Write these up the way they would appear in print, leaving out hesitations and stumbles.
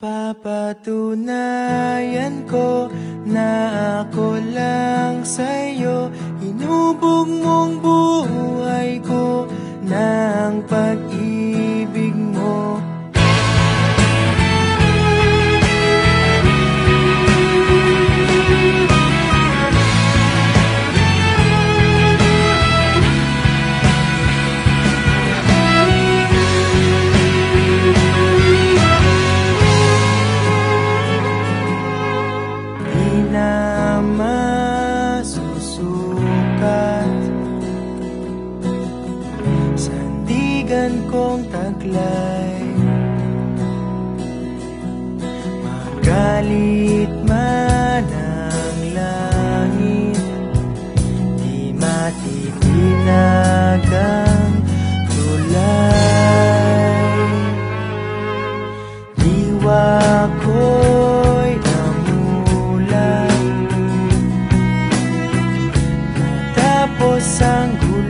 Papatunayan ko na ako lang sa'yo. Hinubog mong buhay ko ng pag-ibig mo. Sandigan kong taglay, magalit man ang langit, di matitinag ang tulay. Diwa ko'y amulan, natapos ang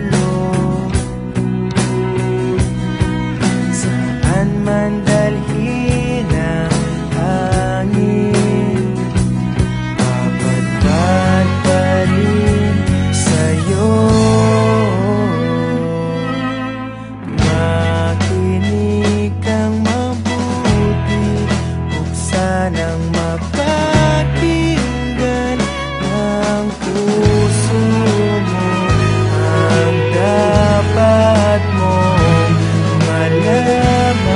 man dalhin ang hangin, papadpad pa rin sa'yo. Makinig kang mabuti, buksan ang mapakinggan ng puso mo ang dapat mong malaman.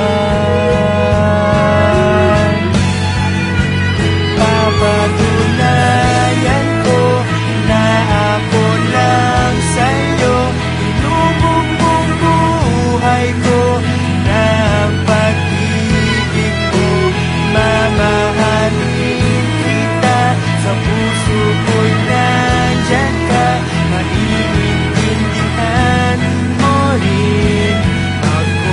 Papatunayan ko na ako lang sa'yo. Hinubog mong buhay ko ng pag-ibig mo. Mamahalin kita, sa puso ko'y nandyan ka. Maiintindihan mo rin ako.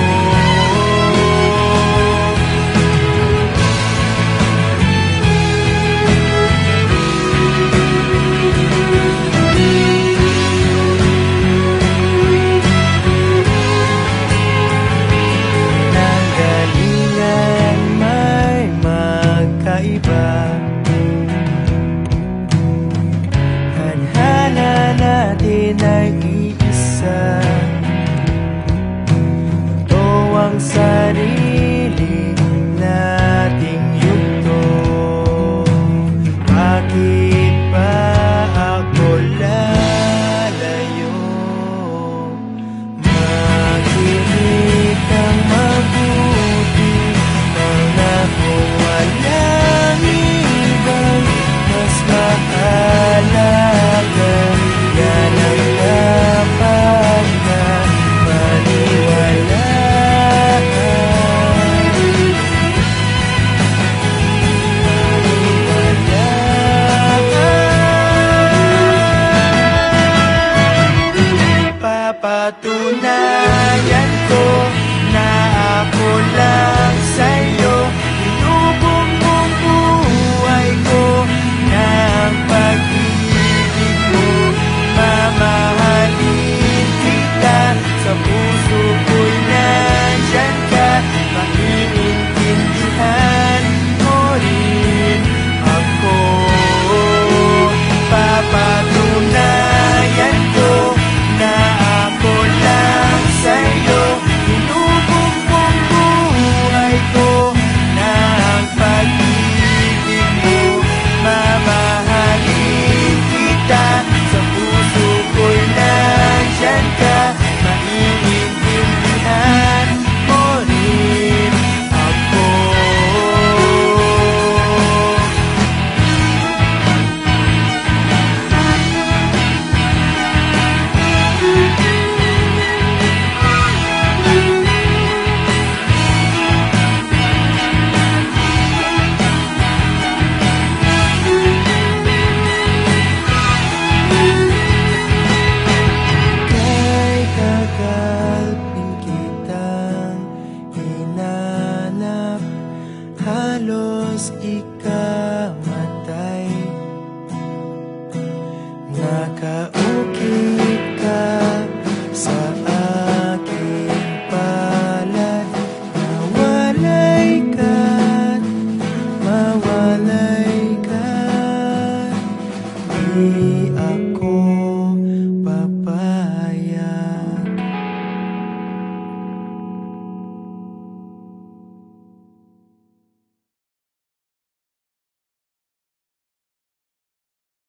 Nanggalingan may magkaiba, tadhana natin ay iisa. Ito ang sarili nating yugto. Bakit ba ako lalayo? Makinig kang mabuti, pangako walang ibang mas mahalaga. Yan ang dapat na maniwalaan. Papatunayan